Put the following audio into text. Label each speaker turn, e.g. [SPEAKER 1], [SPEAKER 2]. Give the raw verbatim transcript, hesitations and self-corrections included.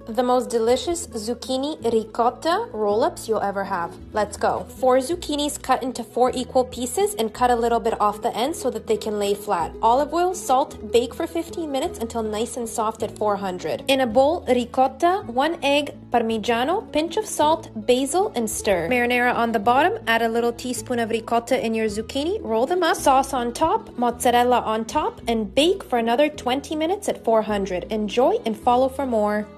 [SPEAKER 1] The most delicious zucchini ricotta roll-ups you'll ever have. Let's go. Four zucchinis cut into four equal pieces and cut a little bit off the end so that they can lay flat. Olive oil, salt, bake for fifteen minutes until nice and soft at four hundred. In a bowl, ricotta, one egg, parmigiano, pinch of salt, basil, and stir. Marinara on the bottom, add a little teaspoon of ricotta in your zucchini, roll them up, sauce on top, mozzarella on top, and bake for another twenty minutes at four hundred. Enjoy and follow for more.